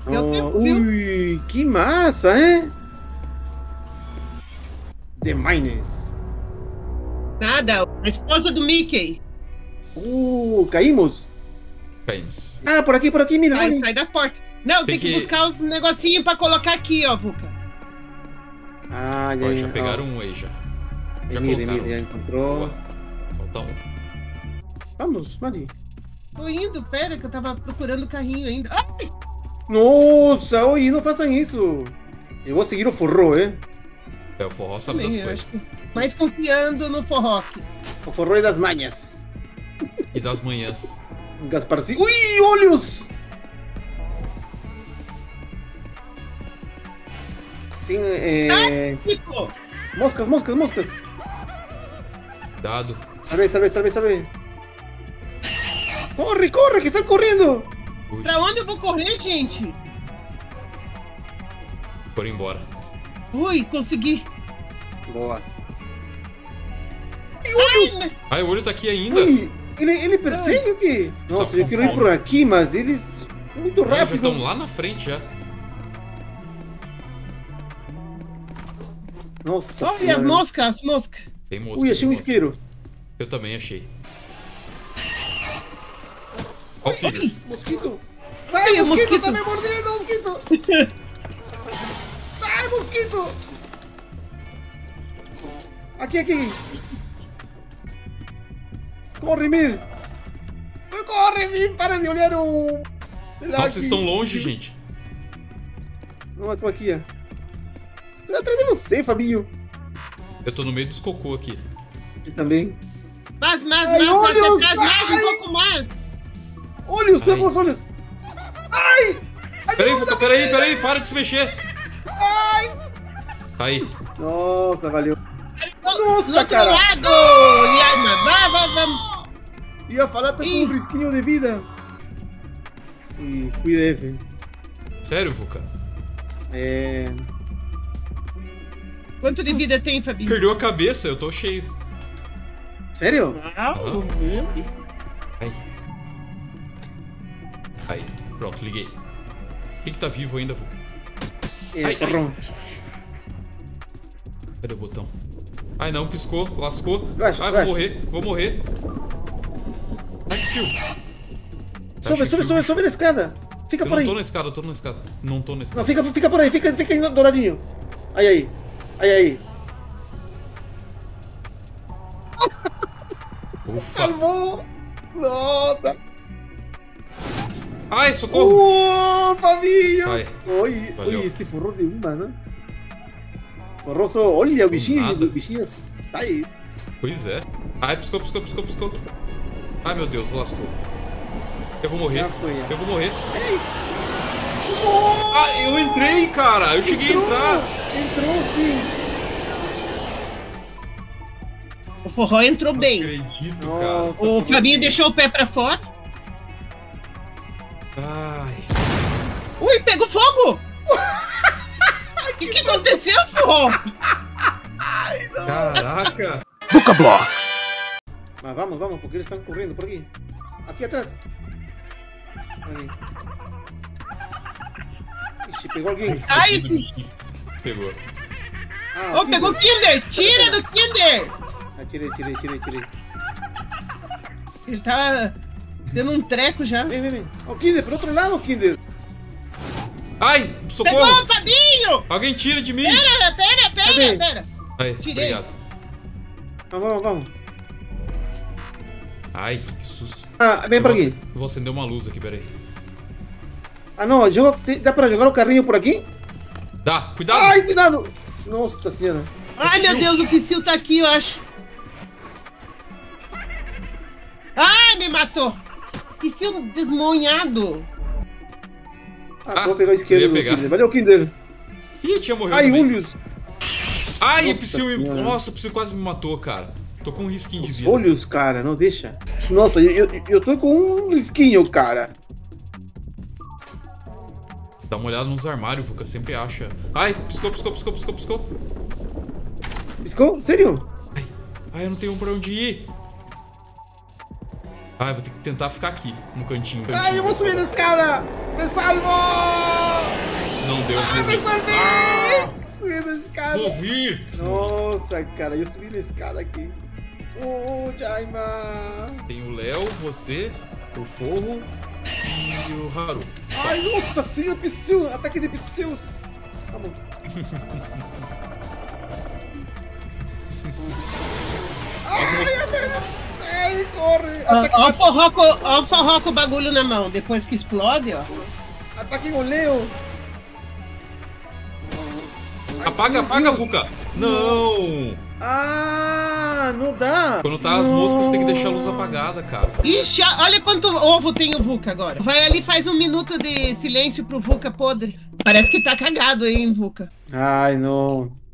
Deu tempo, viu? Ui, que massa, hein? The Mines. Nada, a esposa do Mickey. Caímos? Caímos. Ah, por aqui, mira. Sai, olha. sai da porta. Não, tem que buscar os negocinhos pra colocar aqui, ó, Vuca. Ah, Ó, já pegaram um aí, já. Já colocaram. Já encontrou. Boa. Falta um. Vamos, Mari. Tô indo, pera, que eu tava procurando o carrinho ainda. Ai! Nossa, oi, não façam isso. Eu vou seguir o forró, hein? É, o forró sabe das coisas. Mas confiando no forró aqui. O forró é das manhas. E das manhãs. Gasparzinho. Ui, olhos! Tem, Chico! moscas. Dado. Sabe. Corre, que estão correndo. Ui, Pra onde eu vou correr, gente? foram embora. Ui, consegui. Boa. Ai, mas... Ai, o olho tá aqui ainda. Ui, ele persegue o quê? Nossa, com eu quero ir fome. por aqui, mas eles... Muito Ai, já rápido. estão lá na frente, já. Nossa Olha senhora. as moscas. Tem mosca. Ui, achei tem um mosca. isqueiro. Eu também achei. Ó o filho. Mosquito. Sai, Ai, mosquito, mosquito. tá me mordendo, mosquito. Sai, mosquito. Aqui. Corre, Mir. Corre, Mir, para de olhar o... Nossa, vocês estão longe, gente. Não, eu tô aqui, ó. Tô atrás de você, Fabinho. Eu tô no meio dos cocô aqui. Aqui também. Mas, Ai, olhos, você traz mais ai. um pouco mais. Olhos, Ai. pega os olhos. Ai! Peraí, para de se mexer. Aí. Nossa, valeu. Do Nossa, outro cara. lado, Liana. Vamos. Ia falar, tá com um risquinho de vida. E fui leve. Sério, Vuca? Quanto de vida tem, Fabinho? Perdeu a cabeça, eu tô cheio. Sério? Aham. Aí, pronto, liguei. Quem que tá vivo ainda, Vuca? Ai, Forrão. Cadê o botão? Ai não, piscou, lascou. Relaxa, Ai, relaxa. vou morrer. Ai, que sil. Sobe na escada. Fica Eu por não aí. tô na escada, Não tô na escada. Não, fica por aí, fica aí douradinho. Aí. Ufa. Salvou! Nossa! Ai, socorro! Fabinho! Ai, Oi, valeu. se forrou de uma, né? Forrou só, olha, o nada. bichinho sai. Pois é. Ai, piscou. Ai, meu Deus, lascou. Eu vou morrer. Já foi, é. Eu vou morrer. Ei! Ah, eu entrei, cara! Eu cheguei a entrar! Entrou sim! O forró entrou Não bem. acredito, Nossa, O foi Fabinho assim. deixou o pé pra fora. cara. Ai. Ui, pegou fogo! O que aconteceu, forró? Caraca! Mas vamos, porque eles estão correndo por aqui. Aqui atrás. Ali. Ixi, pegou alguém. Ai, esse... Pegou. Ah, Oh, pegou o Kinder! Tira do Kinder! Ah, tirei. Ele tá dando um treco já. Vem. Ó, o Kinder, pro outro lado, o Kinder. Ai, Pegou, socorro! Fabinho! Alguém tira de mim! Pera. Ai, Tirei. obrigado. Vamos. Ai, que susto. Ah, vem por aqui. Eu vou acender uma luz aqui, peraí. Ah, não, dá pra jogar o carrinho por aqui? Dá, cuidado! Ai, cuidado! Nossa senhora. Ai, meu Deus, o Psyll tá aqui, eu acho. Ai, me matou. Psyll desmonhado. Vou pegar o isqueiro eu ia do pegar. Kinder. Valeu, Kinder. Ih, tinha morrido Ai, também. olhos. Ai, Nossa o Psyll senhora. Nossa, o Psyll quase me matou, cara. Tô com um risquinho de Os vida. olhos, cara, não deixa. Nossa, eu tô com um risquinho, cara. Dá uma olhada nos armários, Vuca, sempre acha. Ai, piscou. Piscou? Sério? Ai, eu não tenho pra onde ir. Ai, vou ter que tentar ficar aqui, no cantinho. Ai, eu vou subir na escada! Me salvo! Não deu. Vai sorver! Subi da escada. Ouvi. Nossa, cara, eu subi na escada aqui. Jaima. Tem o Léo, você, o Forro e o Haru. Ai, nossa senhora, Psyu. Ataque de Psyus. Tá bom. Ai, corre. Ó o forró com o bagulho na mão. Depois que explode, ó. Ataque o Leo. Apaga, Vuca. Não. Ah, não dá. Quando tá as moscas, tem que deixar a luz apagada, cara. Ixi, olha quanto ovo tem o Vuca agora. Vai ali e faz 1 minuto de silêncio pro Vuca podre. Parece que tá cagado, hein, Vuca. Ai, não.